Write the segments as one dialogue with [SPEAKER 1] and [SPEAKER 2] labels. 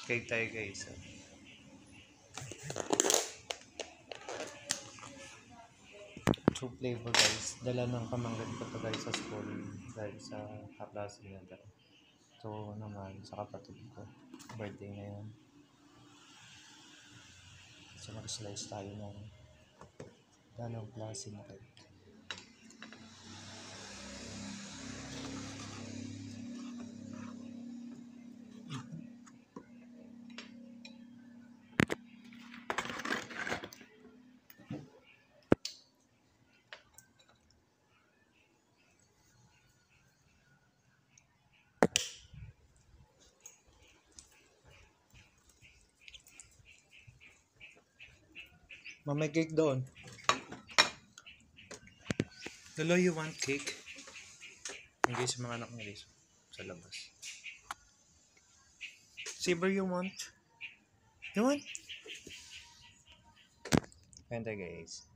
[SPEAKER 1] Cake tayo guys. Two flavor guys. Dala ng pamangkin ko to guys sa school dahil sa kaklase niya. Ito naman sa kapatid ko. Birthday ngayon. So mag-slice tayo ng ganong klase na cake. May cake doon. Lolo, you want cake? Hindi sa mga anak niya guys. Sa labas. Saber, you want? You want? Ganda guys.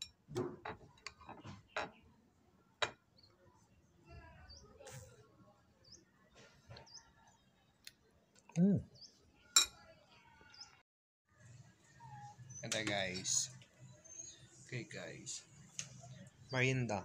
[SPEAKER 1] Ganda guys. Okay guys. Meryenda.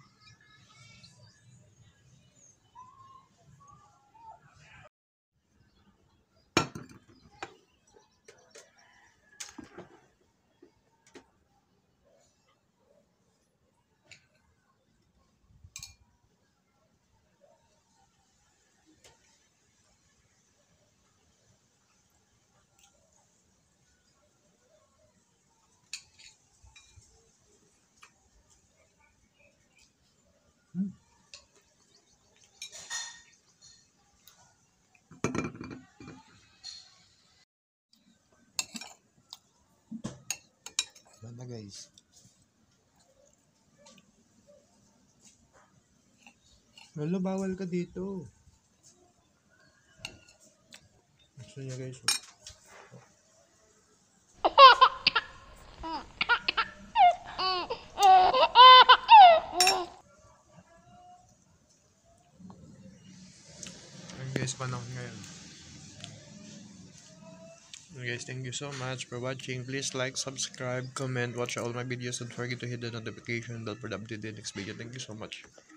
[SPEAKER 1] Ganda guys. Lolo, bawal ka dito. Gusto niya guys. Guys, panahon ngayon. Guys, thank you so much for watching. Please like, subscribe, comment, watch all my videos. Don't forget to hit the notification bell for the updated next video. Thank you so much.